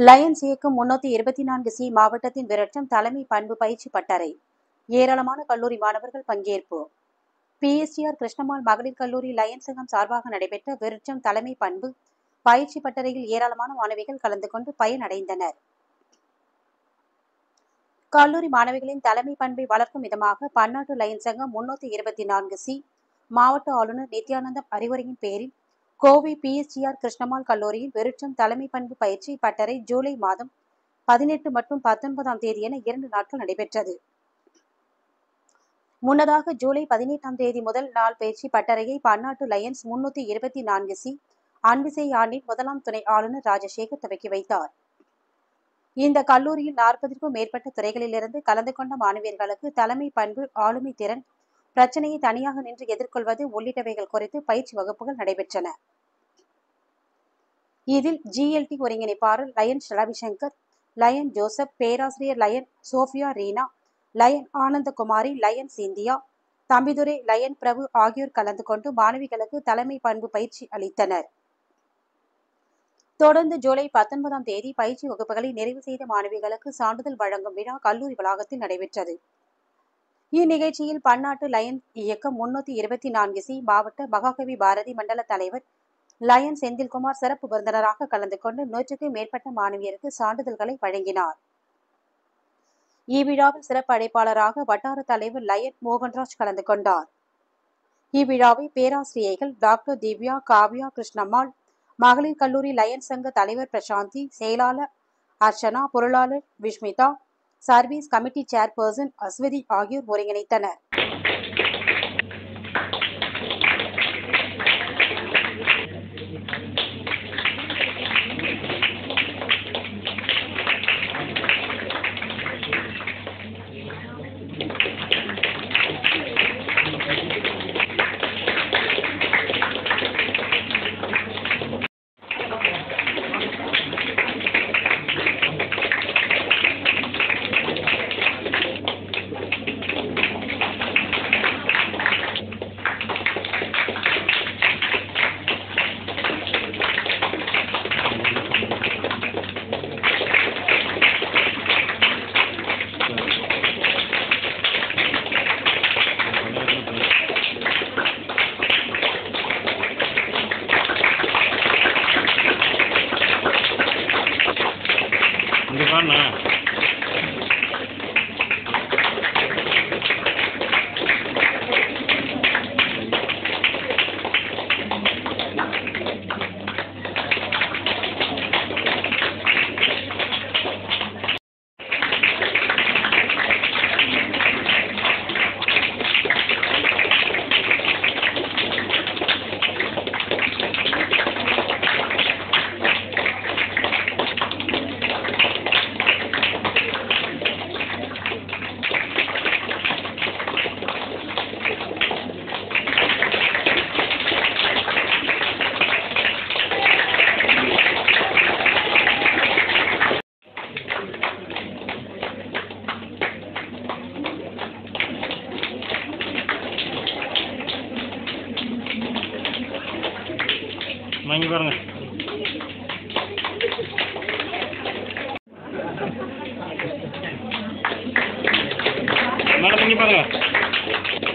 Lions இயக்கம் 324C மாவட்டத்தின் விருட்சம் தலைமை பண்பு பயிற்சி பட்டறை. ஏராளமான கல்லூரி மாணவர்கள் பங்கேற்பு. பிஎஸ்டிஆர் கிருஷ்ணம்மாள் மகளிர் கல்லூரி லயன்ஸ் சங்கம் சார்பாக நடைபெற்ற விருட்சம் தலைமை பண்பு பயிற்சி பட்டறையில் ஏராளமான மாணவிகள் கலந்து கொண்டு பயனடைந்தனர். கல்லூரி மாணவிகளின் தலைமை பண்பை வளர்க்கும் விதமாக பன்னாட்டு லயன்ஸ் சங்கம் 324C மாவட்ட ஆளுநர் நித்யானந்தம் அறிவுரையின் பேரில் கோவை பிஎஸ்டிஆர் கிருஷ்ணம்மாள் கல்லூரியில் விருட்சம் தலைமை பண்பு பயிற்சி பட்டறை ஜூலை மாதம் 18 மற்றும் 19ஆம் தேதி என 2 நாட்கள் நடைபெற்றது. முன்னதாக ஜூலை 18ஆம் தேதி முதல் நாள் பயிற்சி பட்டறையை பன்னாட்டு லயன்ஸ் 324C அன்பிசை ஆண்டின் முதலாம் துணை ஆளுநர் ராஜசேகர் துவக்கி வைத்தார். இந்த கல்லூரியில் 40க்கும் மேற்பட்ட துறைகளிலிருந்து கலந்து கொண்ட மாணவியர்களுக்கு தலைமை பண்பு, ஆளுமை திறன், பிரச்சனையை தனியாக நின்று எதிர்கொள்வது உள்ளிட்டவைகள் குறித்து பயிற்சி வகுப்புகள் நடைபெற்றன. இதில் GLT ஒருங்கிணைப்பாளர் லயன் ரவிசங்கர், லயன் ஜோசப், பேராசிரியர் lion Sophia Reena, lion Anandakumari, lion Cynthia, Thambidurai, lion Prabhu ஆகியோர் கலந்து கொண்டு மாணவிகளுக்கு தலைமை பண்பு பயிற்சி அளித்தனர். தொடர்ந்து ஜூலை 19ஆம் தேதி பயிற்சி வகுப்புகளை நிறைவு செய்த மாணவிகளுக்கு சான்றிதழ் வழங்கும் விழா கல்லூரி வளாகத்தில் நடைபெற்றது. இந்நிகழ்ச்சியில் பன்னாட்டு லயன்ஸ் இயக்கம் 324C மாவட்ட மகாகவி பாரதி மண்டல தலைவர் லயன் செந்தில்குமார் சிறப்பு விருந்தினராக கலந்து கொண்டு 100க்கும் மேற்பட்ட மாணவியருக்கு சான்றிதழ்களை வழங்கினார். இவ்விழாவில் சிறப்பு அழைப்பாளராக வட்டார தலைவர் லயன் மோகன்ராஜ் கலந்து கொண்டார். இவ்விழாவை பேராசிரியைகள் டாக்டர் திவ்யா, காவ்யா, கிருஷ்ணம்மாள் மகளிர் கல்லூரி லயன்ஸ் சங்க தலைவர் பிரசாந்தி, செயலாளர் அர்ச்சனா, பொருளாளர் Vishmitha, service committee chairperson Aswathy ஆகியோர் ஒருங்கிணைத்தனர். வாங்கி பாருங்க. மேடம் இங்கே பாருங்க.